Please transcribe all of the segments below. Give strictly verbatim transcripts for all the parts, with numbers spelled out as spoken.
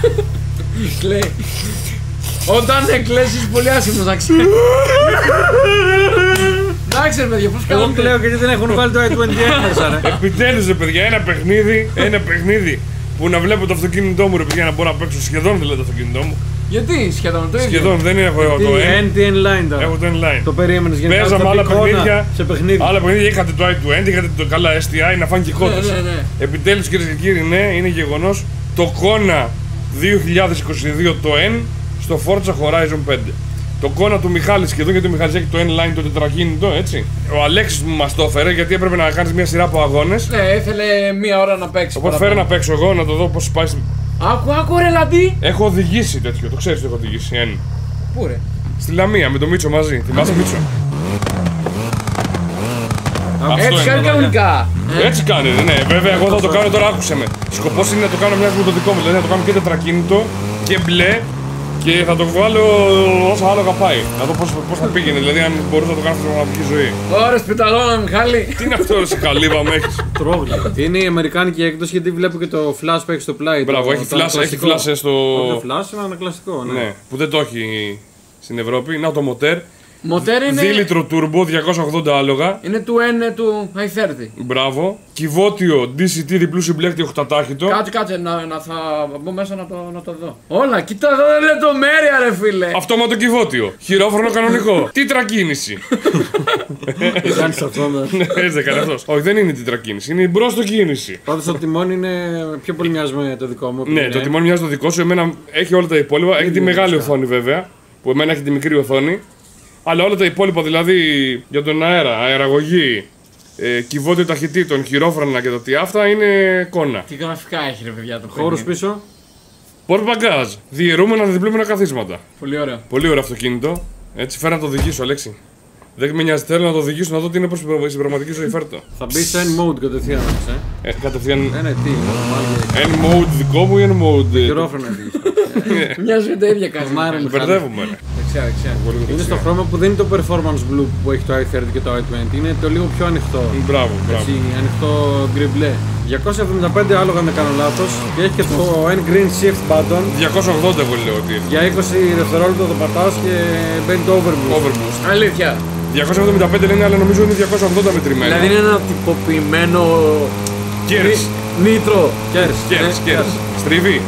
Κλαίει. Όταν κλαις είσαι πολύ άσχημος, να ξέρεις. Εντάξει ρε παιδιά, πώς Εγώ κλαίω γιατί δεν έχουν βάλει το άι τουέντι μέσα ρε. Επιτέλους ρε παιδιά, ένα παιχνίδι, ένα παιχνίδι που να βλέπω το αυτοκίνητό μου ρε παιδιά, να μπορώ να παίξω σχεδόν δηλαδή το αυτοκίνητό μου. Γιατί σχεδόν το ίδιο. Σχεδόν δεν έχω εγώ το εν τι inline τώρα. Έχω το inline. Το περίμενες γιατί παίζαμε άλλα παιχνίδια. Σε παιχνίδι. Άλλα παιχνίδια είχατε το άι τουέντι, είχατε το καλά ες τι άι να φάνε και κότες. Ναι, ναι, ναι. Επιτέλους κυρίες και κύριοι, ναι, είναι γεγονός το Kona δύο χιλιάδες είκοσι δύο το N στο Forza Horizon πέντε. Το Kona του Μιχάλη σχεδόν, γιατί ο Μιχάλης έχει το inline το τετρακίνητο, έτσι. Ο Αλέξης μου μας το έφερε γιατί έπρεπε να κάνεις μια σειρά από αγώνες. Ναι, ήθελε μία ώρα να παίξει. Οπότε φέρε να παίξω εγώ να το δω πώς πάει. Άκου, άκου ρε λαντί. Έχω οδηγήσει τέτοιο, το ξέρεις ότι έχω οδηγήσει. Εν. Πού ρε? Στη Λαμία με το Μίτσο μαζί. Θυμάσαι Μίτσο? Έτσι κάνει κανονικά. Έτσι κάνει, ναι. Βέβαια, εγώ θα το κάνω τώρα, άκουσε με. Σκοπός είναι να το κάνω μια με το δικό μου. Δηλαδή να το κάνω και τετρακίνητο και μπλε και θα το βάλω όσα άλογα πάει. Να δω πώς, πώς θα πήγαινε. Δηλαδή, αν μπορούσα να το κάνω στην πραγματική ζωή. Ωραία, σπιταλώνα, Μιχάλη. Τι είναι αυτό, ρε καλύβα με έχεις? Τρόγλι. Είναι η αμερικάνικη έκδοση γιατί βλέπω και το flash που έχει στο πλάι. Μπράβο, έχει flash, έχει flash στο. Το flash είναι ένα κλασικό, ναι. Ναι, που δεν το έχει στην Ευρώπη. Να το μοτέρ. Μοτέρ είναι. Δίλιτρο turbo, διακόσια ογδόντα άλογα. Είναι του N του άι θέρτι. Μπράβο. Κυβότιο ντι σι τι διπλού συμπλέκτη οχτατάχυτο. Κάτσε, κάτσε, να, να θα μπω μέσα να το, να το δω. Όλα, κοίτα εδώ λεπτομέρεια, ρε φίλε. Αυτόματο κυβότιο. Χειρόφρονο κανονικό. Τίτρακίνηση. Κάνεις αυτό, Ναι, έτσι δεν κάνει αυτός. Όχι, δεν είναι τίτρακίνηση, είναι η μπρόστο κίνηση. Πάντως το τιμόνι είναι πιο πολύ μοιάζει με το δικό μου. Ναι, το τιμόνι μοιάζει το δικό σου. Εμένα έχει όλα τα υπόλοιπα. Έχει τη μεγάλη οθόνη βέβαια. Που εμένα έχει τη μικρή οθόνη. Αλλά όλα τα υπόλοιπα δηλαδή για τον αέρα, αεραγωγή, ε, κυβότιο ταχυτήτων, χειρόφρονα και το τι αυτά είναι Kona. Τι γραφικά έχει ρε παιδιά το Χώρους πίσω. Πορτ μπαγκάζ, διαιρούμενα διπλούμενα καθίσματα. Πολύ ωραίο. Πολύ ωραίο αυτοκίνητο. Έτσι, φέρα να το οδηγήσω, Αλέξη. Δεν με νοιάζει, θέλω να το οδηγήσω να δω τι είναι προς στην πραγματική ζωή. Φέρτο. Θα μπει σε N mode κατευθείαν, ε. Ε, κατευθείαν. Ναι, ναι, τι. N mode δικό μου ή N mode. Χειρόφρονα οδηγείς. Μοιάζουν τα ίδια κάτι. Μπερδεύουμε. Δεξιά, δεξιά. Είναι στο χρώμα που δεν είναι το performance blue που έχει το άι θέρτι και το άι τουέντι. Είναι το λίγο πιο ανοιχτό. Μπράβο, μπράβο. Έτσι, ανοιχτό γκρι μπλε. διακόσια εβδομήντα πέντε άλογα, αν δεν κάνω λάθος. Και έχει και το N green shift button. διακόσια ογδόντα εγώ λέω ότι είναι. Για είκοσι δευτερόλεπτα το πατάς και μπαίνει το overboost. Overboost. Αλήθεια. διακόσια εβδομήντα πέντε λένε, αλλά νομίζω είναι διακόσια ογδόντα μετρημένο. Δηλαδή είναι ένα τυποποιημένο. Κέρς. Νίτρο. Κέρς. Κέρς, κέρς. Στρίβει.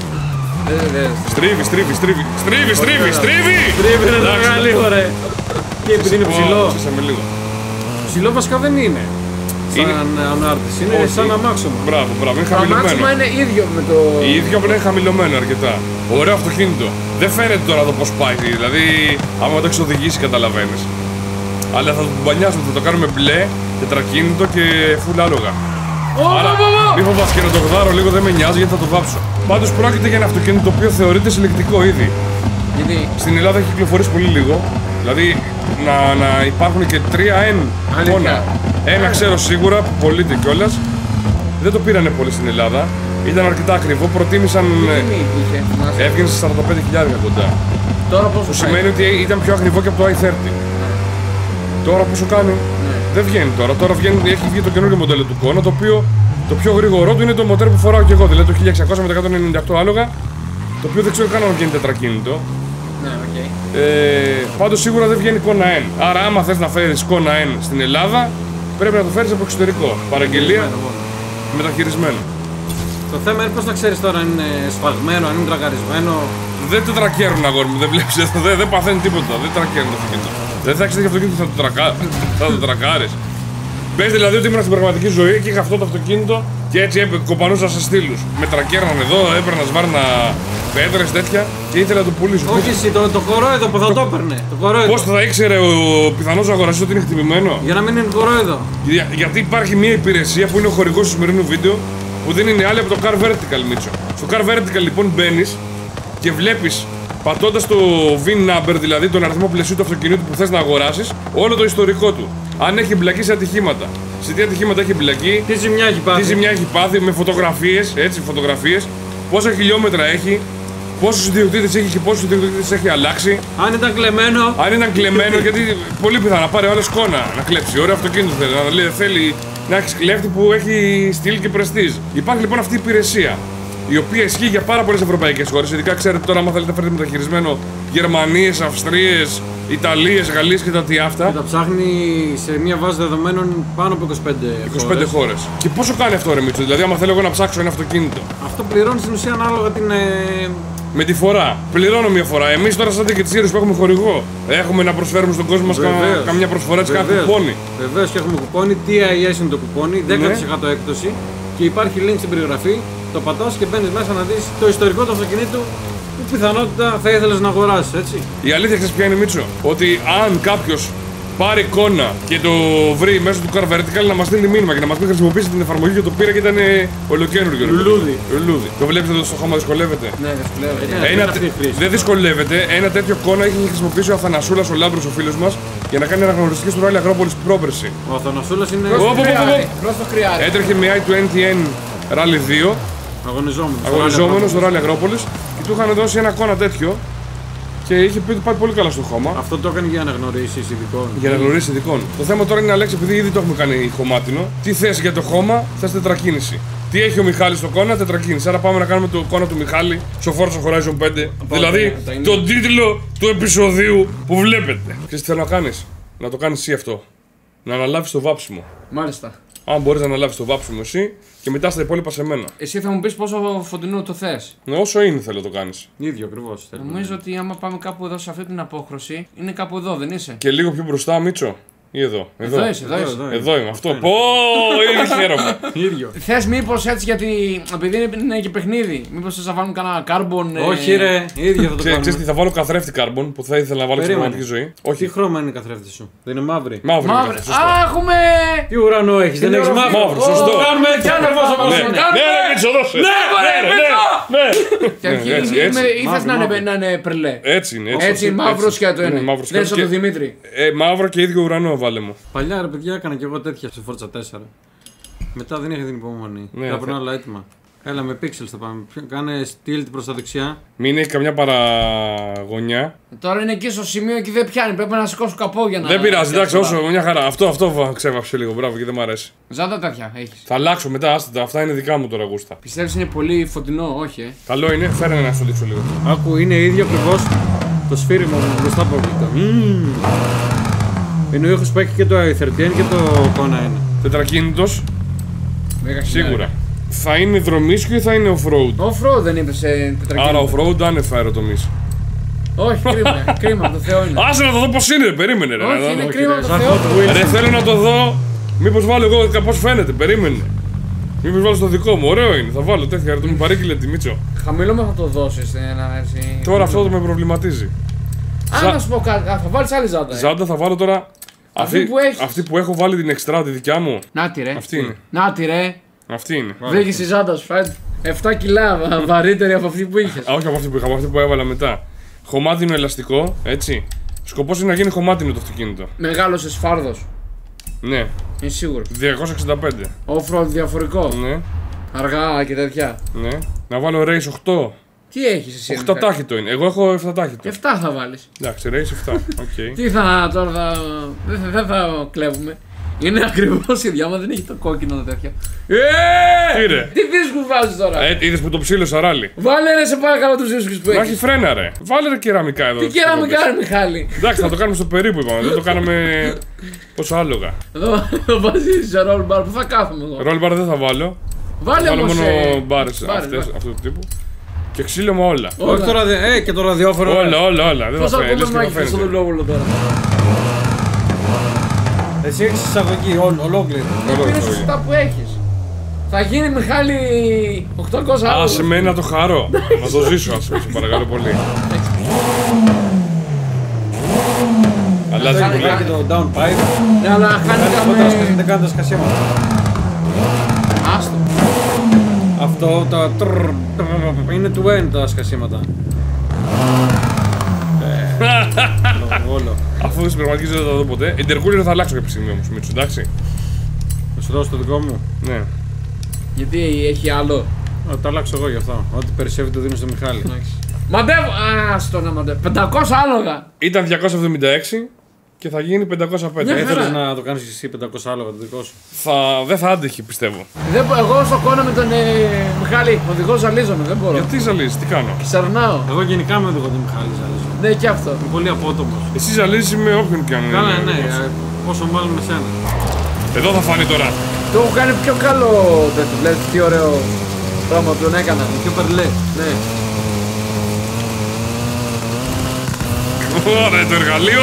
Στρίβει, στρίβει, στρίβει. Στρίβει, στρίβει, στρίβει! Στρίβει είναι το λίγο ρε. Και επειδή είναι ψηλό. Ψήσαμε λίγο. Ψηλό βασικά δεν είναι. Σαν ανάρτηση, είναι Όχι. σαν αμάξωμα. Μπράβο, μπράβο, είναι Το αμάξωμα χαμηλωμένο. είναι ίδιο με το. Η ίδια απλά είναι χαμηλωμένο αρκετά. Ωραίο αυτοκίνητο. Δεν φαίνεται τώρα το πώς πάει. Δηλαδή, άμα το έχεις οδηγήσει, καταλαβαίνεις. Αλλά θα το μπανιάσουμε, θα το κάνουμε μπλε, τετρακίνητο και φουλ άλογα. Άρα, μη φοβάσαι και να το γδάρω λίγο, δεν με νοιάζει γιατί θα το βάψω. Πάντως πρόκειται για ένα αυτοκίνητο το οποίο θεωρείται συλλεκτικό ήδη. Γιατί. Στην Ελλάδα έχει κυκλοφορήσει πολύ λίγο. Δηλαδή να, να υπάρχουν και τρία N Kona. Ένα ξέρω σίγουρα που πωλείται κιόλας. Δεν το πήρανε πολύ στην Ελλάδα. Ήταν αρκετά ακριβό. Προτίμησαν. Έβγαινε σε σαράντα πέντε χιλιάδες κοντά. Τώρα πόσο Που σημαίνει ότι ήταν πιο ακριβό και από το άι θέρτι. Τώρα πόσο κάνει. Δεν βγαίνει τώρα. Τώρα βγαίνει, έχει βγει το καινούριο μοντέλο του Kona, το οποίο το πιο γρήγορό του είναι το μοτέρ που φοράω και εγώ. Δηλαδή το χίλια εξακόσια με τα εκατόν ενενήντα οκτώ άλογα. Το οποίο δεν ξέρω καν αν βγαίνει τετρακίνητο. Ναι, οκ. Okay. Ε, πάντως σίγουρα δεν βγαίνει Kona N. Άρα, άμα θες να φέρεις Kona N στην Ελλάδα, πρέπει να το φέρεις από εξωτερικό. Παραγγελία μεταχειρισμένο. Το θέμα είναι πώς να ξέρεις τώρα αν είναι σφαγμένο, αν είναι τραγαρισμένο. Δεν το τρακέρουν, αγόρι μου, δεν βλέπεις εδώ, δεν, δεν παθαίνει τίποτα. Δεν τρακέρουν το αυτοκίνητο. Δεν θα έχεις τέτοιο αυτοκίνητο που θα το, τρακα... θα το τρακάρεις. Πες δηλαδή ότι ήμουν στην πραγματική ζωή και είχα αυτό το αυτοκίνητο και έτσι έπαι, κοπανούσα σε στήλους. Με τρακέρναν εδώ, έπαιρνα σβάρνα πέτρες τέτοια και ήθελα να το πουλήσω. Όχι εσύ, το, το κορόιδο που θα το έπαιρνε. Πώς θα ήξερε ο πιθανός αγοραστής ότι είναι χτυπημένο. Για να μην είναι κορόιδο. Για, γιατί υπάρχει μια υπηρεσία που είναι ο χορηγός του σημερινού βίντεο που δεν είναι άλλη από το Car Vertical, Μίτσο. Στο Car Vertical λοιπόν μπαίνεις και βλέπεις πατώντας το βιν number, δηλαδή τον αριθμό πλαισίου του αυτοκινήτου που θες να αγοράσεις, όλο το ιστορικό του. Αν έχει μπλακεί σε ατυχήματα, σε τι ατυχήματα έχει μπλακεί, τι ζημιά έχει πάθει, τι ζημιά έχει πάθει με φωτογραφίες, έτσι, φωτογραφίες, πόσα χιλιόμετρα έχει, πόσους ιδιοκτήτες έχει και πόσους ιδιοκτήτες έχει αλλάξει. Αν ήταν κλεμμένο. Αν ήταν κλεμμένο, γιατί πολύ πιθανό να πάρει ο άλλος Kona να κλέψει. Ωραίο αυτοκίνητο θέλει, να λέει θέλει να έχει κλέφτη που έχει στυλ και πρεστίζ. Υπάρχει λοιπόν αυτή η υπηρεσία. η οποία ισχύει για πάρα πολλές ευρωπαϊκές χώρες. Ειδικά ξέρετε τώρα, άμα θέλετε να φέρετε μεταχειρισμένο Γερμανίες, Αυστρίες, Ιταλίες, Γαλλίες και τα τι αυτά. Και τα ψάχνει σε μια βάση δεδομένων πάνω από είκοσι πέντε, είκοσι πέντε χώρες. Και πόσο κάνει αυτό, ρε Μίτσο? Δηλαδή, άμα θέλω εγώ να ψάξω ένα αυτοκίνητο. Αυτό πληρώνει στην ουσία ανάλογα την. Ε... Με τη φορά. Πληρώνω μια φορά. Εμείς τώρα, σαν και τις Sirius που έχουμε χορηγό, έχουμε να προσφέρουμε στον κόσμο μας κα... καμιά προσφορά της κάθε κουπόνι. Βεβαίως και έχουμε κουπόνι. τι άι ες είναι το κουπόνι, δέκα τοις εκατό έκπτωση. Και υπάρχει link στην περιγραφή. Το πατάς και μπαίνεις μέσα να δεις το ιστορικό του αυτοκινήτου που πιθανότητα θα ήθελες να αγοράσεις, έτσι. Η αλήθεια ξέρεις ποια είναι, Μίτσο? Ότι αν κάποιος πάρει εικόνα και το βρει μέσω του Car Vertical, να μας στείλει μήνυμα και να μας πει χρησιμοποιήσει την εφαρμογή και το πήρα και ήταν ολοκένουργιο. Λουλούδι. Λουλούδι. Το βλέπετε εδώ στο χώμα, δυσκολεύεται? Ναι, δυσκολεύεται. Ένα... Δεν δυσκολεύεται. Ένα τέτοιο εικόνα έχει χρησιμοποιήσει ο Αθανασούλας ο Λάμπρος, ο φίλος μας, για να κάνει αναγνωριστική στο Rally Αγρόπολης πρόπερση. Ο Αθανασούλας είναι. Προς το χρειάζεται. Έτρεχε με άι είκοσι εν Rally δύο. Αγωνιζόμενος. Αγωνιζόμενος στο Rally Αγρόπολης και του είχαν δώσει ένα εικόνα τέτοιο. Και είχε πει ότι πάει πολύ καλά στο χώμα. Αυτό το έκανε για αναγνωρίσεις ειδικών. Για αναγνωρίσεις ειδικών. Το θέμα τώρα είναι, Αλέξη, επειδή ήδη το έχουμε κάνει χωμάτινο, τι θες για το χώμα? Θες τετρακίνηση. Τι έχει ο Μιχάλης στο κόνα? Τετρακίνηση. Άρα πάμε να κάνουμε το κόνα του Μιχάλη στο Forza Horizon πέντε. Δηλαδή τον τίτλο του επεισοδίου που βλέπετε. Ξέρεις τι θέλω να κάνεις? Να το κάνεις εσύ αυτό. Να αναλάβεις το βάψιμο. Μάλιστα. Αν μπορείς να αναλάβεις το βάψιμο εσύ και μετά στα υπόλοιπα σε μένα. Εσύ θα μου πεις πόσο φωτεινό το θες. Ναι, όσο είναι θέλω το κάνεις. ίδιο ακριβώς. Νομίζω ότι άμα πάμε κάπου εδώ σε αυτή την απόχρωση, είναι κάπου εδώ, δεν είσαι? Και λίγο πιο μπροστά, Μίτσο. Ή εδώ. Εδώ, εδώ είσαι, εδώ, εδώ, είσαι. εδώ, Εδώ είμαι. Αυτό. Πω, ήδη χαίρομαι. ίδιο. Θες μήπως έτσι, γιατί επειδή είναι, είναι και παιχνίδι, μήπως θες να βάλουν κανένα carbon? Όχι, ρε, ίδιο θα το Ξέρεις τι, κάνουμε. θα βάλω καθρέφτη carbon που θα ήθελα να βάλω στην Περίμενε. πραγματική ζωή. Τι Όχι, χρώμα είναι η καθρέφτη σου? Δεν είναι μαύρη. μαύρο. Μαύρο. είναι, σωστό. Α, έχουμε! Τι ουρανό έχεις, δεν Είναι έχεις ωραίο. μαύρο. Μαύρο, σωστό. Το κάνουμε έτσι ακριβώς όπως Ναι, είναι. ναι, ρε, Μίτσο, δώσε. Ναι, ναι, ρε, ναι, ναι. Και Ναι, εκεί έτσι, είμαι- έτσι. ή θες να Μαύρο, είναι- να είναι πρελέ? Έτσι είναι. Έτσι, μαύρος και το Ναι, είναι. μαύρος Δεν και- είσαι το Δημήτρη. Ε, μαύρο και ίδιο ουρανό βάλε μου. Παλιά ρε παιδιά έκανα και εγώ τέτοια σε Forza τέσσερα. Μετά δεν είχα την υπομονή. Ναι, Κάπου θε- ένα άλλο έτοιμα. Έλα με pixels θα πάμε. Ποιο- Κάνε tilt προς τα δεξιά. Μην έχει καμιά παραγωνιά. Τώρα είναι εκεί στο σημείο και δεν πιάνει. Πρέπει να σηκώσω καπό για να. Δεν πειράζει, εντάξει, για να- όσο μια χαρά. Αυτό, αυτό βα- ξέβαψε λίγο, μπράβο και δεν μ' αρέσει. Ζάντα τέτοια έχει. Θα αλλάξω μετά, άστα τα, αυτά είναι δικά μου τώρα γούστα. Πιστεύει είναι πολύ φωτεινό, όχι, ε. Καλό είναι, φέρε να σου δείξω λίγο. Άκου, είναι ίδιο ακριβώς το σφύριγμα μου μπροστά από αυτό. Είναι ο ήχος που έχει και το άι θρι εν και το Kona ένα. Τετρακίνητος, Δέκα χιλιάδες. σίγουρα. Θα είναι δρομίσκιο ή θα είναι off-road? Off-road δεν είπε σε τετρακίνητο. Άρα off-road άνευ αεροτομής. Όχι, κρίμα. Κρίμα, το Θεό είναι. Άσε να το δω πώς είναι, ρε, περίμενε ρε. να Όχι, δω. είναι όχι, κρίμα ρε, το σαν Θεό. Hot Wheels. Ρε, θέλω να το δω. Μήπως βάλω εγώ πώς φαίνεται, περίμενε. Μήπως βάλω στο δικό μου, ωραίο είναι. Θα βάλω τέτοια αεροτομή, παρήγγειλε τη Μίτσο. Χαμηλό με θα το δώσει. Έτσι... Τώρα αυτό το με προβληματίζει. Α, να σου πω κάτι. Α, θα βάλει άλλη ζάντα. ε. Ζάντα θα βάλω τώρα. Αυτή που έχεις. αυτή που έχω βάλει την εξτρά, τη δικιά μου. Να τη ρε. Αυτή είναι. Να τη ρε. Αυτή είναι. Βρήκε τη ζάντα σου, φαίνεται. επτά κιλά βα- βαρύτερη από αυτή που είχε. Α, όχι από αυτή που είχα, από αυτή που έβαλα μετά. Χωμάτινο ελαστικό, έτσι. Σκοπός είναι να γίνει χωμάτινο το αυτοκίνητο. Μεγάλο φάρδο. Ναι, Είναι σίγουρο. διακόσια εξήντα πέντε. Off-road διαφορικό. Ναι, Αργά και τέτοια. ναι. Να βάλω race οκτώ. Τι έχει εσύ? οκτώ τάχυτο είναι. Εγώ έχω επτά τάχυτο. επτά θα βάλει. Εντάξει, race επτά. Οκ. Τι θα τώρα θα. Δεν θα, δεν θα κλέβουμε. Είναι ακριβώ η ίδια, άμα δεν έχει το κόκκινο τέτοιο. Ε! Τι ρε. Τι δίσκους βάζεις τώρα. Ε, είδες που το ψήλωσα ράλι. Βάλε ρε σε παρακαλώ τους δίσκους που Να έχει έχεις. φρένα ρε. Βάλε ρε κεραμικά εδώ. Τι στις κέρα με εκπομπές. κάνει Μιχάλη. Εντάξει, θα το κάνουμε στο περίπου είπαμε. Δεν το κάναμε πόσο άλογα. Εδώ εδώ βάζεις σε roll bar που θα κάθομαι εγώ. Roll bar δεν θα βάλω. Βάλε Θα βάλω όμως. μόνο ε, μπάρες μπάρες, αυτές, μπάρες. αυτού του τύπου. Και ξύλωμα όλα. Όλα. Όχι τώρα, δε- ε, και το ραδιόφωνο. Όλα, όλα, όλα. Δεν Πώς θα θα φαίνεται. πούμε Λες και θα Μάκη στο φαίνεται. δουλειόβουλο τώρα. Εσύ έχεις εισαγωγή, ό- ολόκληρη. Όλο Τι είναι το σωστά που έχεις. Θα γίνει Μιχάλη οκτακόσια άτομα. Άσε με να το χαρώ. Να το ζήσω, άσε με, σε παρακαλώ πολύ. Αλλάζει Έχει πολύ. και το downpipe. Ναι, αλλά χάνει Δεν καμε... κάνετε σκασίματα. Άστο. Αυτό τα τρρρ, τρρρ, είναι του N τα σκασίματα. Ε, όλο. Αφού στην πραγματική ζωή δεν θα το δω ποτέ. Intercooler θα αλλάξω κάποια στιγμή όμως, Μίτσου, εντάξει. Θα σου δώσω το δικό μου. Ναι. Γιατί έχει άλλο. Θα το αλλάξω εγώ γι' αυτό. Ό,τι περισσεύει το δίνω στο Μιχάλη. Μαντεύω. Άστο να μαντεύω. πεντακόσια άλογα. Ήταν διακόσια εβδομήντα έξι και θα γίνει πεντακόσια πέντε. Ναι, Ήθελες χαρά. να το κάνεις εσύ πεντακόσια άλογα το δικό σου. Θα... Δεν θα άντεχε, πιστεύω. Δεν, μπο- εγώ στο κόνα με τον ε, Μιχάλη, οδηγό ζαλίζομαι, δεν μπορώ. Γιατί ζαλίζεις, τι κάνω. Σαρνάω. Εγώ γενικά με οδηγό του Μιχάλη ζαλίζω. Ναι, και αυτό. Είμαι πολύ απότομος. Εσύ ζαλίζεις με όποιον και αν είναι. Καλά, ναι, οδηγός. ε, πόσο μάλλον με σένα. Εδώ θα φανεί τώρα. Το έχω κάνει πιο καλό τέτοιο. Βλέπετε τι ωραίο πράγμα τον έκανα. Πιο περλέ. Ναι. Ωραία, το εργαλείο.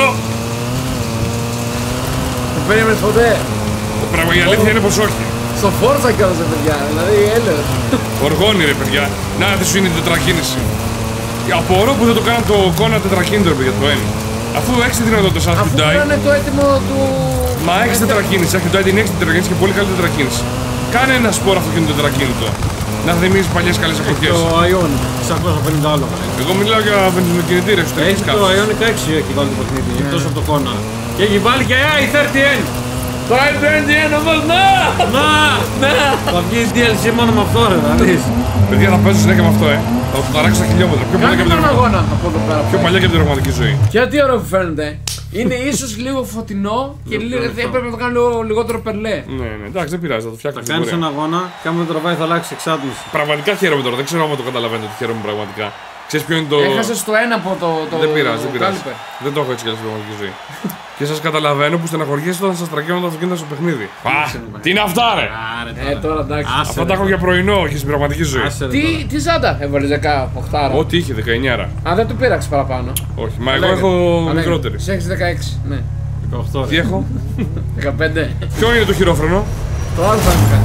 Το περίμενες ποτέ. Το πράγμα η αλήθεια είναι πως όχι. Στο Forza κιόλας ρε παιδιά, δηλαδή έλεος. Οργώνει ρε παιδιά. Να τι σου είναι η τετρακίνηση. Απορώ που δεν το κάναν το κόνα τετρακίνητο ρε παιδιά το ένα. Αφού έχεις τη δυνατότητα σαν Αφού Hyundai. είναι το έτοιμο του... Μα έχεις τετρακίνηση, έχει το Hyundai, έχεις τετρακίνηση και πολύ καλή τετρακίνηση. Κάνε ένα σπόρο αυτοκίνητο τετρακίνητο. Να θυμίζεις παλιές καλές εποχές. Το Ioniq, εξακόσια πενήντα άλογα. Εγώ μιλάω για βενζινοκινητήρες εσωτερικής Έχει το καύσης. Ioniq έξι έχει βάλει το παιχνίδι, εκτός από το Kona. Και έχει βάλει και i θέρτι εν. Το άι τριάντα ένα όμως, να! Να! Να! Θα βγει ντι ελ σι μόνο με αυτό ρε, θα δεις. Παιδιά θα παίζω συνέχεια με αυτό, ε. Θα το ταράξω στα χιλιόμετρα. Πιο παλιά Κάνε και από την τον πραγματική- αγώνα από εδώ πέρα. πιο παλιά και από την πραγματική ζωή. Και τι ωραίο που φαίνεται. Είναι ίσως λίγο φωτεινό και λίγο, έπρεπε να το κάνω λίγο λιγότερο περλέ. Ναι, ναι, εντάξει, δεν πειράζει, θα το Θα φτιάξω. κάνεις ένα αγώνα και άμα δεν τραβάει θα αλλάξει εξάτμιση. Πραγματικά χαίρομαι τώρα, δεν ξέρω αν το καταλαβαίνετε ότι χαίρομαι πραγματικά. Ξέρεις ποιο είναι το. Έχασες το ένα από το, το, Δεν πειράζει, δεν το πειράζει. κάλιπερ. Δεν το έχω έτσι κι αλλιώς στην πραγματική ζωή. Και σας καταλαβαίνω που στεναχωριέστε όταν σας τρακαίνουν τα αυτοκίνητα στο παιχνίδι. Α, τι είναι αυτά ρε! Άρε Ε, τώρα εντάξει. Άσε, Αυτά ρε, τα έχω για πρωινό, όχι στην πραγματική ζωή. Άσε, ρε, Τι, τώρα. τι ζάντα έβαλες δεκαοκτώ. Ό,τι είχε, δεκαεννιά. Α, δεν του πήραξε παραπάνω. Όχι, μα εγώ Λέγε. έχω Α, λέγε. μικρότερη. Εσύ έχεις δεκαέξι, ναι. δεκαοκτώ, ρε. Τι έχω, δεκαπέντε. ποιο είναι το χειρόφρενο. Το άλφα είχα.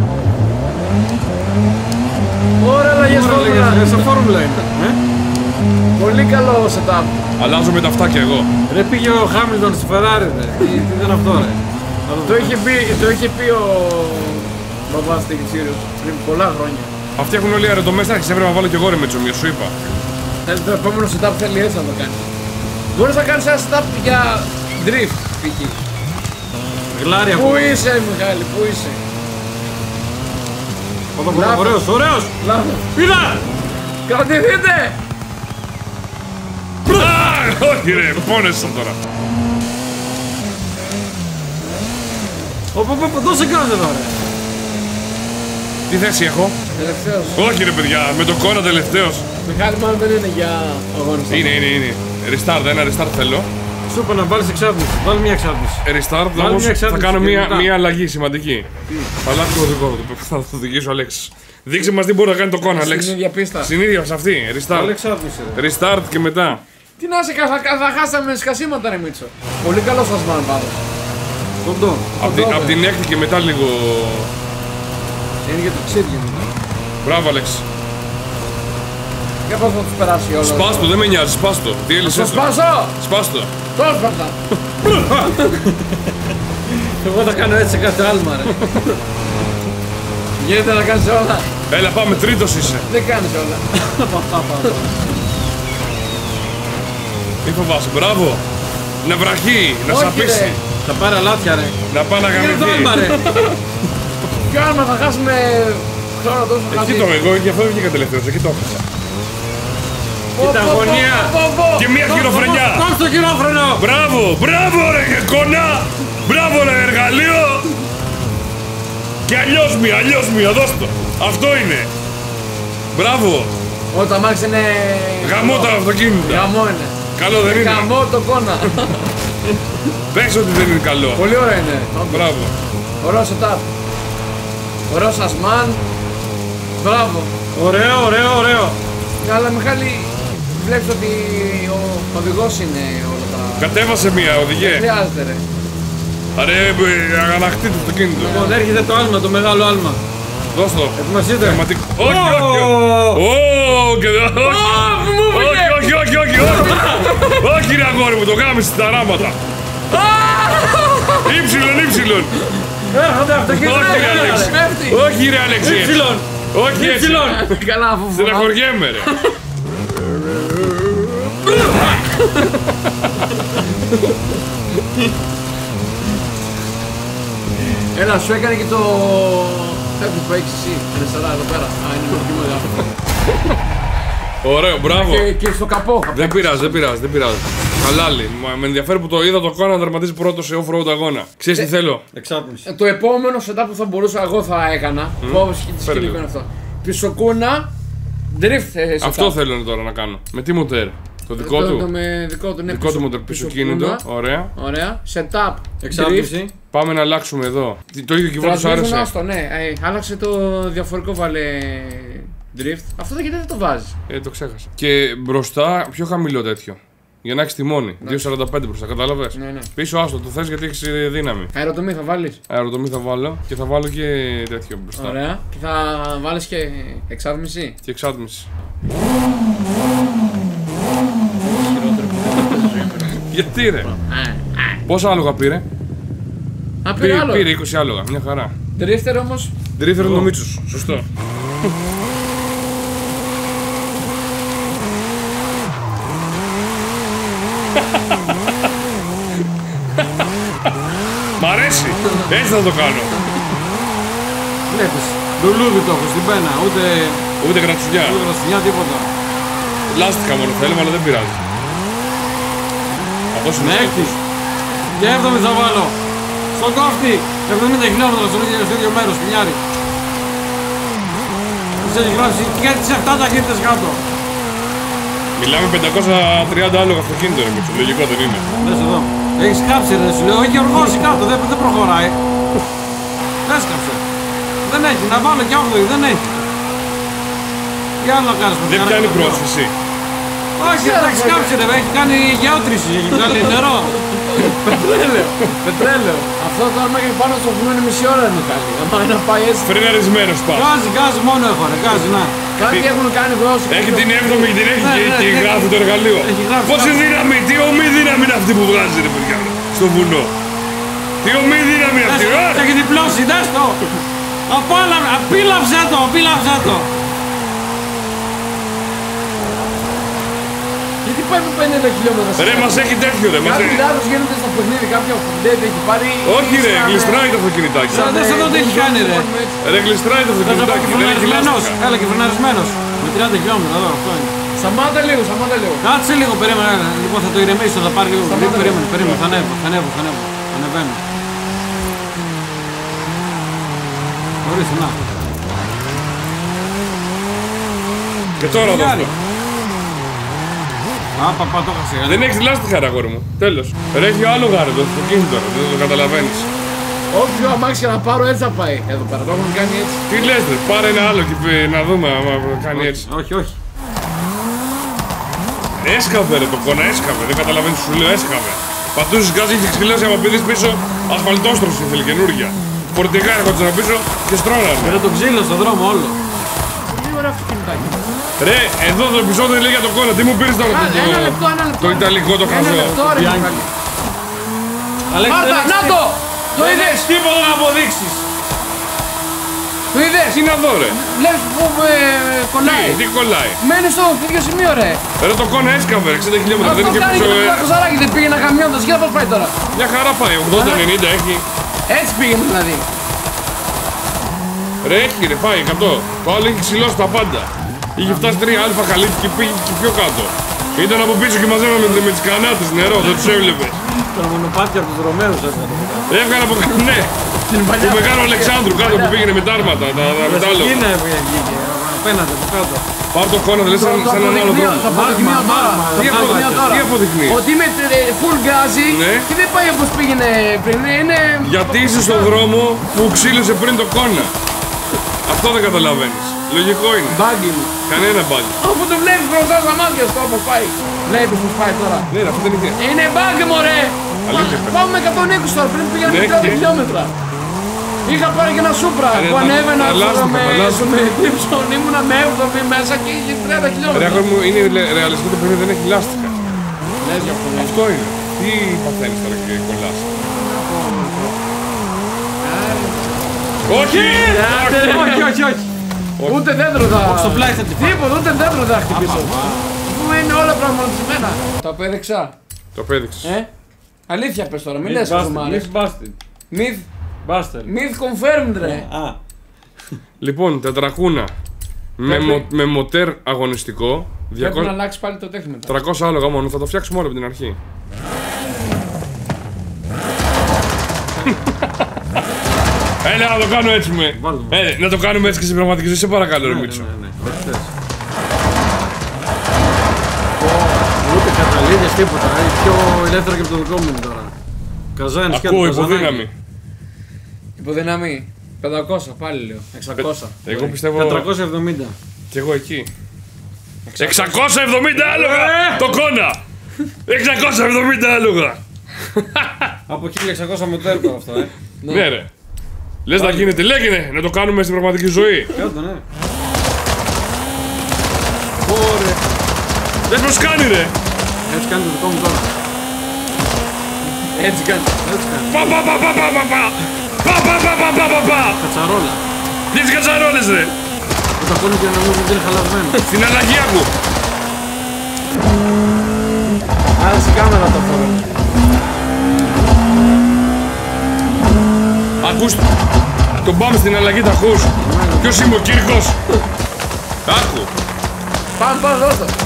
Ωραία, αλλαγές Ωραία, φόρμουλα. λέγες, σαν φόρμουλα είναι. ε. Πολύ καλό setup. Αλλάζω με τα αυτάκια εγώ. Ρε πήγε ο Χάμιλτον στη Ferrari ρε. Τι τι ήταν αυτό ρε. Το είχε πει, το είχε πει ο μπαμπάς στην Sirius πριν πολλά χρόνια. Αυτοί έχουν όλοι αεροδομές, άρχισε έπρεπε να βάλω κι εγώ ρε Μετσομία, σου είπα. Ε, Το επόμενο setup θέλει έτσι να το κάνει. Μπορείς να κάνεις ένα setup για drift, π.χ. Γλάρια Πού που είσαι, Μιχάλη, πού είσαι. Λάθος. Ωραίος, ωραίος. Λάθος. Είδα. Κρατηθείτε! Α, όχι ρε, πόνεσα τώρα. Οπ, οπ, οπ, δώσε γκάζ εδώ ρε. Τι θέση έχω. Τελευταίος. Όχι ρε παιδιά, με το κόνα τελευταίος. Μιχάλη μάλλον δεν είναι για αγώνες. Είναι, είναι, είναι. Restart, ένα restart θέλω. Σου είπα να βάλεις εξάτμιση. Βάλει μια εξάτμιση. Restart, Βάλει όμως μια θα εξάρτηση κάνω και μια, μετά. μια αλλαγή σημαντική. Θα αλλάξω το δικό του, θα το οδηγήσω ο Αλέξης. Δείξε μας τι μπορεί να κάνει το κόνα, Στην Αλέξη. ίδια πίστα. Στην ίδια, σε αυτή. Βάλει Restart. εξάτμιση ρε. Restart και μετά. Τι να σε κα- θα, θα χάσαμε σκασίματα ρε Μίτσο. Πολύ καλό σας μάλλον πάντως. Κοντό. Απ' την, Κοντό, απ' την έκτη και μετά λίγο. Είναι για το ξύδι. Μπράβο, Αλέξη. Για πώς θα τους περάσει όλα. Σπάστο, δεν με νοιάζει, σπάστο. Τι Θα έλυσες το. σπάσω! Σπάστο. Το έσπαρτα! Εγώ θα κάνω έτσι σε κάθε άλμα ρε. Γίνεται να κάνεις όλα. Έλα, πάμε, τρίτος είσαι. Δεν κάνεις όλα. Μη φοβάσαι, μπράβο. Να βραχεί, να Όχι, σαπίσει. ρε. Θα πάρει αλάτια ρε. Να πάει να Είναι το άλμα γαμηθεί. ρε. Ποιο άμα θα χάσουμε χρόνο τόσο Εκεί χάσει. το εγώ, γι' αυτό βγήκα τελευταίος, εκεί το έχασα. Κοίτα αγωνία. Και μία χειροφρενιά. Κόψ' το χειρόφρενο. Μπράβο, μπράβο ρε κονά. Μπράβο ρε εργαλείο. Και αλλιώς μία, αλλιώς μία, δώσ' το. Αυτό είναι. Μπράβο. Όταν το αμάξι είναι... Γαμώ τα αυτοκίνητα. Γαμό είναι. Καλό δεν είναι. Γαμό το κόνα. Πες ότι δεν είναι καλό. Πολύ ωραίο είναι. Μπράβο. Ωραίο setup. Ωραίο σασμάν. Μπράβο. Ωραίο, ωραίο, ωραίο. Αλλά Μιχάλη, βλέπεις ότι ο οδηγός είναι όλα τα... Κατέβασε μία, οδηγέ. Χρειάζεται ρε. Αρέ, αγαναχτεί το αυτοκίνητο. Λοιπόν, έρχεται το άλμα, το μεγάλο άλμα. Δώσ' το. Ετοιμαστείτε. Πραγματικό. Όχι, όχι, όχι. Ω, και δεν. Όχι, όχι, όχι, όχι, όχι. Όχι, ρε αγόρι μου, το γάμισε στα ράματα. Ήψιλον, ήψιλον. Έρχονται αυτοκίνητα. Όχι, ρε Αλέξη. Πέφτει. Όχι, ρε Αλέξη. Υψηλόν. Όχι, έτσι. Υψηλόν. Καλά αφού φωνάω. Στεναχωριέμαι, ρε. Έλα, σου έκανε και το... Κάτι που έχεις εσύ, αριστερά εδώ πέρα. Α, είναι πολύ μεγάλο. Ωραίο, μπράβο. Και, και στο καπό. Δεν πειράζει, δεν πειράζει, δεν πειράζει. Χαλάλι. Με ενδιαφέρει που το είδα το Κόνα να τερματίζει πρώτο σε off-road αγώνα. Ξέρεις τι θέλω. Εξάτμιση. Το επόμενο setup που θα μπορούσα εγώ θα έκανα. Mm. Φόβος και τη σκηνή είναι αυτό. Πισωκούνα, drift setup. Αυτό θέλω τώρα να κάνω. Με τι μοτέρ. Το δικό το, του. Το με δικό του, ναι, δικό του μοτέρ πίσω κίνητο. Ωραία. Ωραία. Setup. Εξάτμιση. Πάμε να αλλάξουμε εδώ. Το ίδιο κυβέρνηση σου άρεσε. Άστο, ναι. Ε, άλλαξε το διαφορικό, βάλε drift. Αυτό δεν γιατί δεν το βάζει. Ε, το ξέχασα. Και μπροστά πιο χαμηλό τέτοιο. Για να έχει τιμόνι. δύο σαράντα πέντε μπροστά, κατάλαβε. Ναι, ναι. Πίσω άστο, το θε γιατί έχει δύναμη. Αεροτομή θα βάλει. Αεροτομή θα βάλω και θα βάλω και τέτοιο μπροστά. Ωραία. Και θα βάλει και εξάτμιση. Και εξάτμιση. Γιατί ρε. Πόσα άλογα πήρε. Α, πήρε άλλο. Πήρε είκοσι άλογα, μια χαρά. Drifter όμως. Drifter είναι το Μίτσος, σωστό. Μ' αρέσει, έτσι θα το κάνω. Βλέπεις, λουλούδι το έχω στην πένα, ούτε... Ούτε κρατσουνιά. Ούτε κρατσουνιά, τίποτα. Λάστιχα μόνο θέλουμε, αλλά δεν πειράζει. Αυτός είναι Με έκτης. Και έβδομη θα βάλω. Στον κόφτη. εβδομήντα χιλιόμετρα στο ίδιο, στο ίδιο μέρος, πινιάρι. Της έχει γράψει και τις επτά ταχύτητες κάτω. Μιλάμε πεντακόσια τριάντα άλογα αυτοκίνητο ρε Μίτσο, λογικό δεν είναι. Δες εδώ. Έχεις κάψει ρε, σου λέω, έχει οργώσει κάτω, δεν, δεν προχωράει. Έσκαψε. Δεν έχει, να βάλω και όγδοη, δεν έχει. Τι άλλο να κάνεις με Δεν πιάνει πρόσφυση. Όχι, δεν έχει κάψει ρε, έχει κάνει γεώτρηση, έχει βγάλει νερό. Πετρέλαιο. Πετρέλαιο. Αυτό το άμα και πάνω στο βουνό είναι μισή ώρα είναι καλή. Άμα είναι να πάει έτσι. Φρεναρισμένος πας. Γκάζι, γκάζι μόνο έχω ρε, γκάζι, να. Κάτι έχουν κάνει γρόση. Έχει την έβδομη και την έχει Ναι, και, ναι, και ναι. γράφει το εργαλείο. Έχει γράψει, Πόση γράφει. δύναμη, τι ομή δύναμη είναι αυτή που βγάζει ρε παιδιά στο βουνό. Τι ομή δύναμη είναι αυτή, Δες το, ε! έχει διπλώσει, δες το. Απόλαυσε, απίλαυσε το, απίλαυσε το. Γιατί πάει με πενήντα χιλιόμετρα. Ρε μας έχει τέτοιο ρε, μας Κάτι έχει. λάθος γίνεται στο παιχνίδι, κάποιο update έχει πάρει. Όχι ρε, σαν, γλιστράει το αυτοκινητάκι. Σαν- δες εδώ τι έχει κάνει, ρε. Ρε γλιστράει το Δες εδώ αυτοκινητάκι, και δεν έχει φρεναρισμένος, λάστιχα. έλα και φρεναρισμένος. Με τριάντα χιλιόμετρα εδώ, αυτό είναι. Σταμάτα λίγο, σταμάτα λίγο. Κάτσε λίγο, περίμενε. έλα. Λοιπόν, θα το ηρεμήσω, θα πάρει λίγο. Σταμάτα Λίγο, λίγο. περίμενε, περίμενε. Θα ανέβω, θα ανέβω, θα ανέβω. Ανεβαίνω. Ορίστε, να. Και τώρα εδώ. Χιλιάρι. Α, παπά, το έχασε. Δεν έχεις λάστιχα ρε αγόρι μου. Τέλος. Ρε έχει άλλο γάρι το αυτοκίνητο ρε, δεν το καταλαβαίνεις. Όποιο αμάξι να πάρω έτσι θα πάει. Εδώ πέρα το έχουν κάνει έτσι. Τι λες ρε, πάρε ένα άλλο και πει- να δούμε άμα κάνει έτσι. Όχι, όχι. Έσκαβε ρε το κόνα, έσκαβε. Δεν καταλαβαίνεις σου λέω, έσκαβε. Πατούσες γκάζι, είχε ξυλώσει άμα πηδείς πίσω, ασφαλτόστρωση ήθελε καινούργια. Φορτηγά έρχονταν πίσω και στρώνανε. Πήρε το ξύλο στον δρόμο όλο. Πολύ ωραίο αυτοκινητάκι. Ρε, εδώ το επεισόδιο λέει για το κόνα, τι μου πήρες τώρα Α, το, Ένα λεπτό, ένα λεπτό. το ιταλικό το Ένα χαζό. λεπτό ρε Bianchi. Μιχάλη. Αλέξη, Μάρτα, δεν έχεις να τί- το! Το Δεν είδες! έχεις τίποτα να αποδείξεις. Το είδες! Τι να δω ρε, Βλέπεις που ε, κολλάει. τι, τι κολλάει. Μένει στο ίδιο σημείο ρε. Ρε το κόνα έσκαβε, ρε, εξήντα χιλιόμετρα, δεν Αυτό είχε κάνει και πίσω. το ε, πλακοζαράκι, δεν πήγε να καμιόν το σκύλο, πώς πάει τώρα. Μια χαρά πάει, ογδόντα ενενήντα έχει. Έτσι πήγαινε δηλαδή. Ρε έχει ρε, πάει εκατό. Το άλλο έχει ξυλώσει τα πάντα. Είχε φτάσει τρία αλφα καλύφθηκε και πήγε και πιο κάτω. Ήταν από πίσω και μαζεύαμε με, με τις κανάτες νερό, δεν τους έβλεπες. Τα μονοπάτια από τους Ρωμαίους έφερε. Έβγαλε από κάτω, ναι. Την Του παλιά. Μεγάλου Αλεξάνδρου κάτω που πήγαινε με τα άρματα, τα, τα μετάλλογα. Είναι βγήκε, απέναντι από κάτω. Πάρ' το κόνα, δηλαδή σαν, Το σαν έναν άλλο αποδεικνύω, δρόμο. το αποδεικνύω Μάρμα, τώρα. μάρμα, Το Τι αποδεικνύω αποδεικνύει, τώρα. τι αποδεικνύει. Ότι είμαι ε, full γκάζι Ναι. και δεν πάει όπως πήγαινε πριν. Είναι. Γιατί είσαι στον δρόμο που ξύλωσε πριν το κόνα. Αυτό δεν καταλαβαίνεις. Λογικό είναι. Μπάγκι μου. Κανένα μπάκι. Όπου το βλέπεις μπροστά στα μάτια σου όπως πάει. Βλέπεις πώς πάει τώρα. Ναι, ρε, αυτό δεν είναι. Είναι μπάγκι μωρέ. Αλήθεια, Πα- Πάμε με εκατόν είκοσι τώρα, πριν πήγαμε Ναι, με τριάντα και- χιλιόμετρα. Είχα πάρει και ένα σούπρα Ε, που τα- ανέβαινα τα στο λάστιχα, με, τα λάστιχα. στο με τύψον, ήμουνα με έβδομη μέσα και είχε τριάντα Ρε χιλιόμετρα. αγόρι μου, είναι λε- ρεαλιστικό το παιχνίδι, δεν έχει λάστιχα. Λες για αυτό. Αυτό είναι. Τι παθαίνεις τώρα και κολλάς. Όχι! Όχι, όχι, όχι. Ούτε δέντρο θα... Στο πλάι θα τη φάει. Τίποτα, ούτε δέντρο θα χτυπήσω. Αφού είναι όλα πραγματισμένα. Τα πέδεξα. Το πέδειξες. Ε? Αλήθεια πες τώρα, μην λες κομμάρες. Μπάστιν. Myth, Μπάστερ. myth confirmed ρε. Α, Λοιπόν, τετρακούνα. Με, μο, με μοτέρ αγωνιστικό. Πρέπει να αλλάξει πάλι το τέχνη μετά. τριακόσια άλογα μόνο, θα το φτιάξουμε όλο από την αρχή. Έλα να το κάνω έτσι με. Ε, να το κάνουμε έτσι και στην πραγματική ζωή, σε παρακαλώ, ρε Μίτσο. Ναι, ναι, ναι. Ούτε καταλήγες τίποτα, είναι πιο ελεύθερο και από το δικό μου τώρα. Καζάνης και ακούω υποδύναμη. Υποδύναμη. πεντακόσια πάλι λέω. εξακόσια. Εγώ πιστεύω. τετρακόσια εβδομήντα. Κι εγώ εκεί. εξακόσια εβδομήντα άλογα! Το κόνα! εξακόσια εβδομήντα άλογα! Από χίλια εξακόσια μοτέρ τώρα αυτό, ε. Ναι, ρε. Λες να γίνεται, λέγεται να το κάνουμε στην πραγματική ζωή. Κάτω, ναι. Ωραία. Λες πως κάνει, ρε. Έτσι κάνει το δικό μου τώρα. Έτσι κάνει. Έτσι κάνει. Πα πα πα πα πα πα πα. Πα πα πα πα πα πα πα. Κατσαρόλα. Ποιες κατσαρόλες, ρε. Που τα κόλλει και να μου ότι είναι χαλασμένο. Στην αλλαγή μου. Άρα στην κάμερα το φορώ. Ακούς, τον πάμε στην αλλαγή, τα ακούς. Ποιος είμαι ο Κύρκος. Άκου. Πάμε, πάμε, δώσ' το.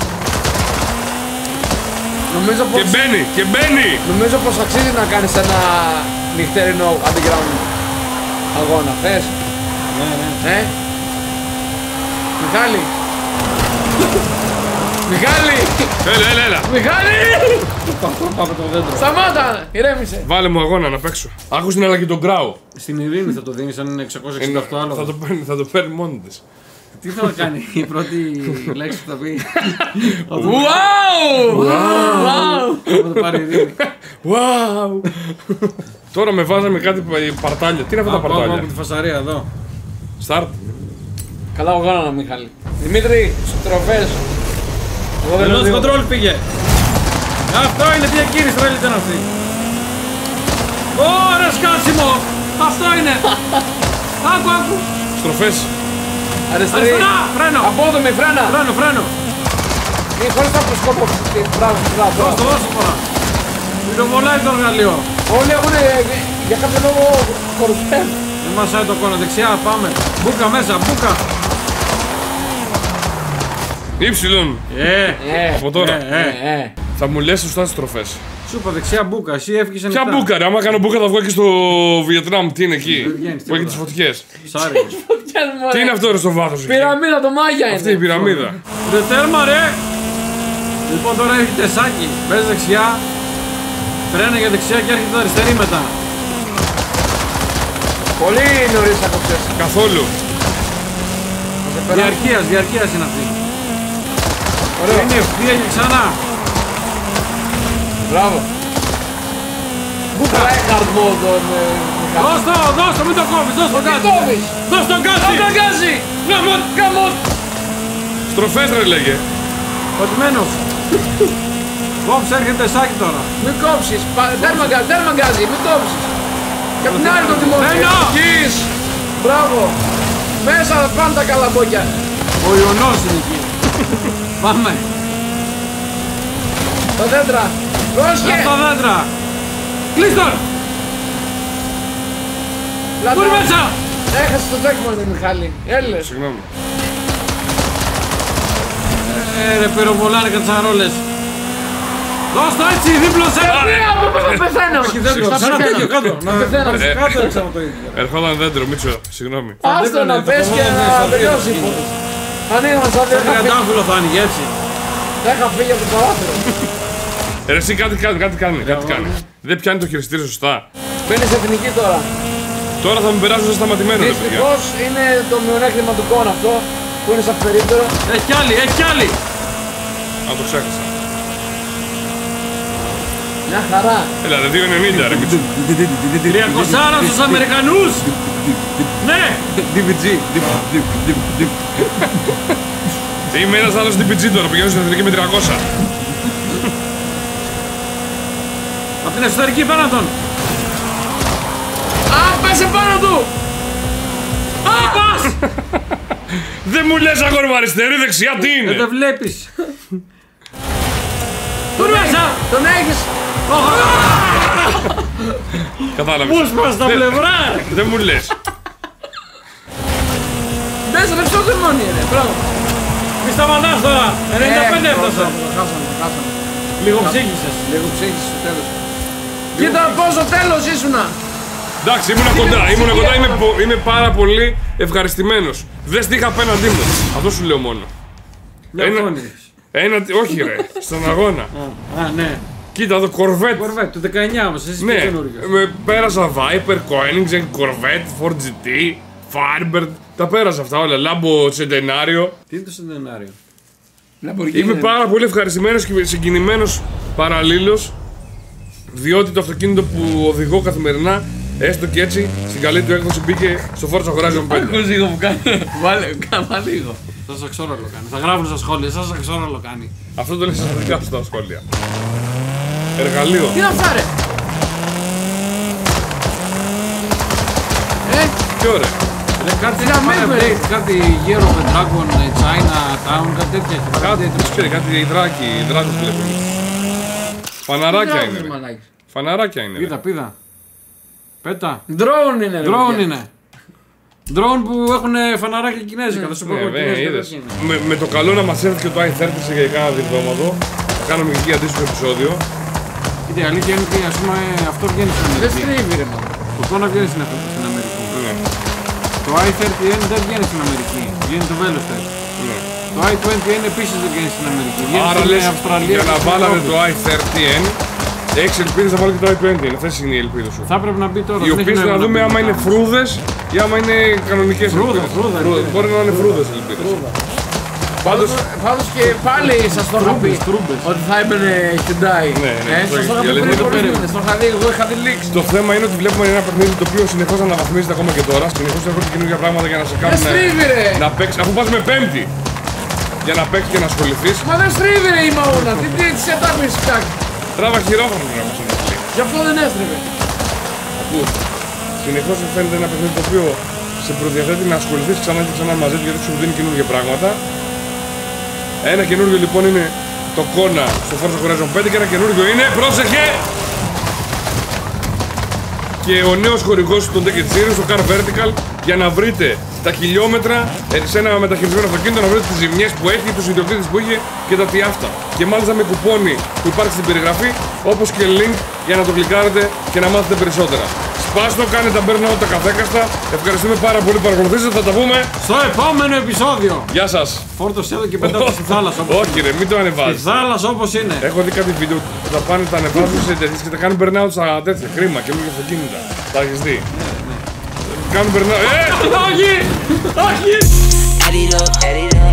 Νομίζω πως... Και μπαίνει, και μπαίνει. Νομίζω πως αξίζει να κάνεις ένα νυχτερινό underground αγώνα. Θες? Ναι, ναι. Ε? Μιχάλη. Μιχάλη. Έλα, έλα, έλα. Μιχάλη. Πάμε το δέντρο. Σταμάτα, ηρέμησε. Βάλε μου αγώνα να παίξω. Άκου στην αλλαγή τον Γκράου. Στην ειρήνη θα το δίνεις αν είναι εξακόσια εξήντα οκτώ άλογα. Θα το παίρνει, θα το παίρνει μόνη της. Τι θα κάνει η πρώτη λέξη που θα πει. Wow! Wow! Θα το πάρει η ειρήνη. Wow! Τώρα με βάζαμε κάτι παρτάλια. Τι είναι αυτά τα Πάμε παρτάλια. από τη φασαρία εδώ. Start. Καλά αγώνα, Μιχάλη. Δημήτρη, στροφές. Εγώ δεν Ελός λέω κοντρόλ πήγε. Αυτό είναι, τι εκκίνηση τρέλη ήταν αυτή. Ωραία σκάτσιμο. Αυτό είναι. Άκου, άκου. Στροφές. αριστερή. Αριστερά, φρένο. Απόδομη, φρένα. Φρένο, φρένο. Ή χωρίς τα προσκόπο. Μπράβο, μπράβο. Δώσ' το, δώσ' το τώρα. Πυροβολάει το εργαλείο. Όλοι έχουν για κάποιο λόγο κορυφαία. Δεν μασάει το κόλλο, δεξιά, πάμε. Μπούκα μέσα, μπούκα. Ήψιλον. Ε, Ε, Από τώρα. ε, ε, ε. Θα μου λες σωστά τις στροφές. σου είπα δεξιά μπούκα, εσύ έφυγες ανοιχτά. Ποια μπούκα, ρε. Άμα κάνω μπούκα θα βγω και στο Βιετνάμ. Τι είναι εκεί. Δεν βγαίνεις Που έχει τίποτα. τις φωτιές. Σάρι. Τι είναι αυτό, ρε, στο βάθος εκεί. Πυραμίδα το Μάγια είναι. Αυτή η πυραμίδα. Ρε τέρμα ρε. Λοιπόν τώρα έχει τεσάκι. Μπες δεξιά. Φρένα για δεξιά και έρχεται το αριστερή μετά. Πολύ νωρίς ακοψές. Καθόλου. Διαρκείας, διαρκείας είναι αυτή. Ωραίο. Είναι ευθεία και ξανά. Μπράβο. Πού τράει χαρτμό τον Μιχάλη. Δώσ' το, δώσ' το, μην το κόβεις, δώσ' το Τι κάτι. κόβεις. Δώσ' το κάτι. Θα τον κάζει. Γαμώτ. Καμότ. Στροφές, ρε, λέγε. Πατημένος. Κόψε, έρχεται τεσάκι τώρα. Μην κόψεις. Πα- Τέρμα γκάζει, τέρμα γκάζει. Μην κόψεις. Και απ' την άλλη το δημόσιο. Ένα. Εκεί. Μπράβο. Μέσα πάνε τα καλαμπόκια. Ο Ιωνός είναι εκεί. Πάμε. Τα δέντρα. Πρόσχε. Στα δέντρα. Κλείς τώρα. Πού είναι μέσα. Έχασε το checkpoint, Μιχάλη. Έλες. Συγγνώμη. Ε, ρε, πυροβολάνε κατσαρόλες. Δώσ' το έτσι, δίπλωσε. Θα πεθαίνω. Όχι, δέντρο, Θα σαν ένα πεθαίνω. τέτοιο κάτω. Να πεθαίνω. πάρεις Ε. κάτω έξω από το ίδιο. Ερχόταν δέντρο, Μίτσο. Συγγνώμη. Άστο να το πες και κομμάτι να στα δύο τελειώσει. δίπλα. Ανοίγω στα δύο. Σαν τριαντάφυλλο θα άνοιγε έτσι. Δεν είχα φύγει από το παράθυρο. Ε, εσύ κάτι κάνει, κάτι κάνει, κάτι κάνει. Δεν πιάνει το χειριστήριο σωστά. Μπαίνεις εθνική τώρα. Τώρα θα μου περάσουν σαν σταματημένο, ρε παιδιά. Δυστυχώς είναι το μειονέκτημα του κόν αυτό που είναι σαν περίπτερο. Έχει κι άλλη, έχει κι άλλη. Α, το ξέχασα. Μια χαρά. Έλα, ρε, δύο ενενήντα, ρε, Μίτσο. τριακόσια στους Αμερικανούς. Ναι. ντι βι τζι. Είμαι ένας άλλος ντι πι τζι τώρα, πηγαίνω στην εθνική με τριακόσια. Απ' την εσωτερική πέρα τον. Α, πέσε πάνω του! Α, πας. Δεν μου λες αγόρι μου αριστερή, δεξιά, τι Ε, είναι. δεν βλέπεις. Πού είναι μέσα. Τον έχεις! Κατάλαβες. Πού σπάς τα Δεν- πλευρά. Δεν μου λες. Ναι, Μέσα ρε ψω δαιμόνι ρε, μπράβο. Μη σταματάς τώρα, ενενήντα πέντε έφτασα. Χάσαμε, χάσαμε. Λίγο ψύχησες. Λίγο ψύχησες στο τέλος. Κοίτα πόσο τέλος ήσουνα. Εντάξει, ήμουν κοντά, ήμουν κοντά, είμαι, είμαι πάρα πολύ ευχαριστημένος. Δεν στήχα απέναντί μου. Αυτό σου λέω μόνο. Ένα, ένα, όχι ρε, στον αγώνα. Α, ναι. Κοίτα εδώ, Corvette. Corvette, του δεκαεννιά όμως, εσύ Ναι, πιο καινούριος. με, πέρασα Viper, Koenigsegg, Corvette, φορ τζι τι, Firebird. Τα πέρασα αυτά όλα, Lambo Centenario. Τι είναι το Centenario? Είμαι πάρα πολύ ευχαριστημένος και συγκινημένος παραλλήλως, διότι το αυτοκίνητο που οδηγώ καθημερινά, έστω και έτσι, στην καλή του έκδοση μπήκε στο Forza Horizon πέντε. Ακούς λίγο που κάνει. Βάλε, κάμα λίγο. Σας αξόραλο κάνει. Θα γράφουν στα σχόλια, σας αξόραλο κάνει. Αυτό το λέει στα δικά σου στα σχόλια. Εργαλείο. Τι να αυτά ρε. Ε, Τι ωραία. Ρε, κάτι να μην Fire με- Blade, κάτι Year of the Dragon, China Town, κάτι τέτοια έχει. Κάτι, ποιος ξέρει, κάτι υδράκι, υδράκους βλέπουν. Φαναράκια είναι. ρε. Φαναράκια είναι. ρε. Πίδα, πίδα. Πέτα. Drone είναι ρε. Drone παιδιά. είναι. Drone που έχουν φαναράκια κινέζικα, θα σου πω Ναι, εγώ βέβαια, κινέζικα είδες. τέτοια είναι. Με, με το καλό να μας έρθει και το άι θέρτι σε κάνα διπλώματο. Θα κάνουμε και εκεί αντίστοιχο επεισόδιο. Κοίτα, η αλήθεια είναι ότι ας πούμε αυτό βγαίνει στην Δεν Αμερική. στρίβει ρε μάλλον. Το Kona βγαίνει στην στην Αμερική. Ναι, Το άι τριάντα ένα δεν βγαίνει στην Αμερική. Βγαίνει το Veloster. ναι. Το άι είκοσι ένα επίσης δεν βγαίνει στην Αμερική. Βγαίνει Άρα στην λες, Αυστραλία. για και να στην βάλαμε Ευρώπη. το άι θέρτι εν, έχεις ελπίδες να βάλω και το άι είκοσι. Αυτές είναι οι ελπίδες σου. Θα πρέπει να μπει τώρα. Οι δεν έχει οποίες νόημα να δούμε μπει άμα μετά. είναι φρούδες ή άμα είναι κανονικές Φρούδα, ελπίδες. φρούδα, Φρούδα, είναι. Μπορεί να είναι φρούδες ελπίδες. Πάντως, πάντως και πάλι σας το είχα πει Τρούμπες, τρούμπες. ότι θα έμπαινε Hyundai. Ναι, ναι, Ε, το σας το είχα η πει αλήθεια πριν είναι πολλούς το μήνες. Το είχα δει, εγώ είχα δει leaks. Το θέμα είναι ότι βλέπουμε ένα παιχνίδι το οποίο συνεχώς αναβαθμίζεται ακόμα και τώρα. Συνεχώς έρχονται καινούργια πράγματα για να σε Δεν κάνουν στρίβει ρε. να παίξεις. Αφού πας με πέμπτη για να παίξεις και να ασχοληθείς, Μα δεν στρίβει ρε η μαούνα. Τι τι τι setup έχεις φτιάξει. τράβα χειρόφωνο να μας ενοχλεί. Γι' αυτό δεν έστριβε. Αφού συνεχώς σου φαίνεται ένα παιχνίδι το οποίο σε προδιαθέτει να ασχοληθείς ξανά και ξανά μαζί του γιατί σου δίνει καινούργια πράγματα. Ένα καινούργιο λοιπόν είναι το Kona στο Forza Horizon πέντε και ένα καινούργιο είναι, πρόσεχε! Και ο νέος χορηγός του Take It Series, το Car Vertical, για να βρείτε τα χιλιόμετρα ε, σε ένα μεταχειρισμένο αυτοκίνητο, να βρείτε τις ζημιές που έχει, τους ιδιοκτήτες που είχε και τα τι αυτά. Και μάλιστα με κουπόνι που υπάρχει στην περιγραφή, όπως και link για να το κλικάρετε και να μάθετε περισσότερα. Σπάστο, κάνετε τα burnout τα καθέκαστα. Ευχαριστούμε πάρα πολύ που παρακολουθήσατε. Θα τα πούμε Στο επόμενο επεισόδιο. Γεια σας. Φόρτωσε εδώ και πετάτε στη θάλασσα. όπως- Όχι ρε, μην το Στη ανεβάζεις. θάλασσα όπως είναι. Έχω δει κάτι βίντεο που τα πάνε, τα ανεβάζουν σε τέτοιες και τα κάνουν burnout στα τέτοια. Κρίμα, καινούργια αυτοκίνητα. Τα έχεις δει. Κάνουν burnout. Ε! Όχι! Όχι! Add it up, add it up.